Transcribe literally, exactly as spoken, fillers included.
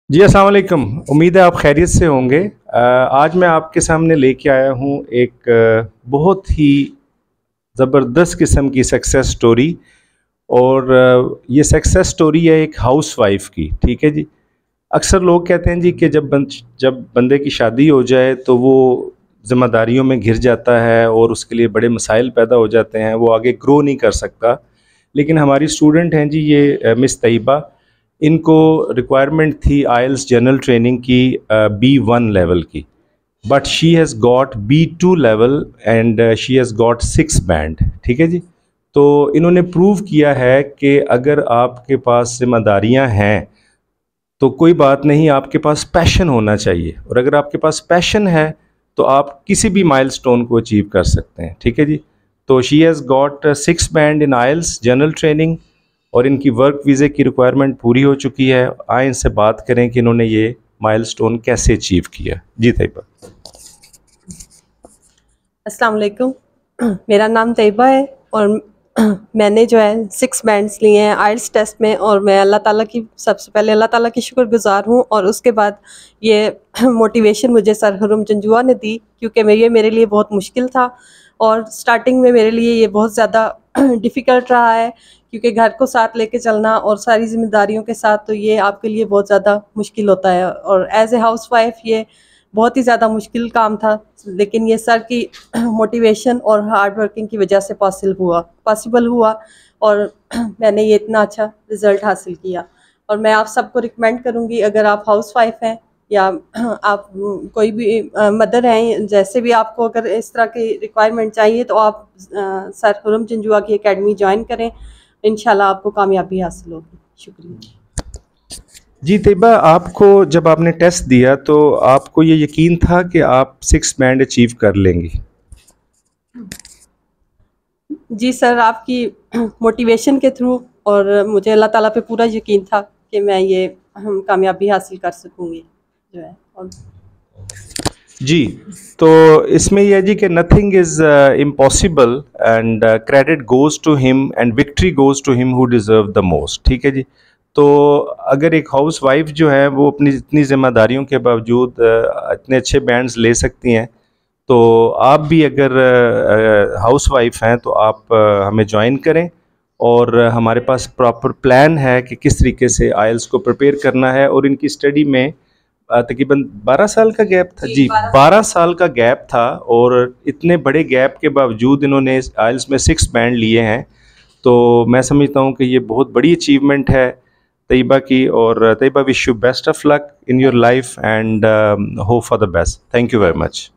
जी, अस्सलाम वालेकुम। उम्मीद है आप खैरियत से होंगे। अ, आज मैं आपके सामने लेके आया हूँ एक अ, बहुत ही ज़बरदस्त किस्म की सक्सेस स्टोरी। और अ, ये सक्सेस स्टोरी है एक हाउसवाइफ़ की, ठीक है जी। अक्सर लोग कहते हैं जी कि जब बन जब बंदे की शादी हो जाए तो वो ज़िम्मेदारियों में घिर जाता है और उसके लिए बड़े मसाइल पैदा हो जाते हैं, वो आगे ग्रो नहीं कर सकता। लेकिन हमारी स्टूडेंट हैं जी ये अ, मिस तैयबा, इनको रिक्वायरमेंट थी आइल्स जनरल ट्रेनिंग की बी वन लेवल की, but she has got B two level and she has got six band, ठीक है जी। तो इन्होंने प्रूव किया है कि अगर आपके पास जिम्मेदारियां हैं तो कोई बात नहीं, आपके पास पैशन होना चाहिए, और अगर आपके पास पैशन है तो आप किसी भी माइलस्टोन को अचीव कर सकते हैं, ठीक है जी। तो she has got six band in IELTS general training और इनकी वर्क वीज़े की रिक्वायरमेंट पूरी हो चुकी है। आए इनसे बात करें कि इन्होंने ये माइलस्टोन कैसे अचीव किया। जी तैयबा। अस्सलाम वालेकुम। मेरा नाम तैयबा है और मैंने जो है सिक्स बैंड्स लिए हैं आइल्स टेस्ट में, और मैं अल्लाह ताला की सबसे पहले अल्लाह ताला की शुक्रगुज़ार हूँ, और उसके बाद ये मोटिवेशन मुझे सर हुरम जंजुआ ने दी, क्योंकि मैं ये मेरे लिए बहुत मुश्किल था और स्टार्टिंग में मेरे लिए ये बहुत ज़्यादा डिफ़िकल्ट रहा है, क्योंकि घर को साथ लेके चलना और सारी ज़िम्मेदारियों के साथ तो ये आपके लिए बहुत ज़्यादा मुश्किल होता है, और एज़ ए हाउसवाइफ़ ये बहुत ही ज़्यादा मुश्किल काम था। लेकिन ये सर की मोटिवेशन और हार्ड वर्किंग की वजह से पॉसिबल हुआ पॉसिबल हुआ और मैंने ये इतना अच्छा रिज़ल्ट हासिल किया। और मैं आप सबको रिकमेंड करूँगी, अगर आप हाउसवाइफ हैं या आप कोई भी मदर हैं, जैसे भी आपको अगर इस तरह की रिक्वायरमेंट चाहिए तो आप अ, सर हुरम जंजुआ की एकेडमी ज्वाइन करें। इंशाल्लाह आपको कामयाबी हासिल होगी। शुक्रिया। जी तैयबा, आपको जब आपने टेस्ट दिया तो आपको ये यकीन था कि आप सिक्स बैंड अचीव कर लेंगी? जी सर, आपकी मोटिवेशन के थ्रू और मुझे अल्लाह ताला पे पूरा यकीन था कि मैं ये हम कामयाबी हासिल कर सकूँगी जो है। और जी, तो इसमें यह है जी कि nothing is impossible and credit goes to him and victory goes to him who deserve the most, ठीक है जी। तो अगर एक हाउसवाइफ जो है वो अपनी इतनी ज़िम्मेदारियों के बावजूद uh, इतने अच्छे बैंड्स ले सकती हैं, तो आप भी अगर हाउसवाइफ हैं तो आप uh, हमें ज्वाइन करें। और uh, हमारे पास प्रॉपर प्लान है कि किस तरीके से आइल्स को प्रिपेयर करना है। और इनकी स्टडी में अ, तकरीबन बारह साल का गैप था जी, बारह साल का गैप था, और इतने बड़े गैप के बावजूद इन्होंने आइल्स में सिक्स बैंड लिए हैं। तो मैं समझता हूँ कि ये बहुत बड़ी अचीवमेंट है तैयबा की। और Tayyaba, wish you best of luck in your life and hope for the best. Thank you very much.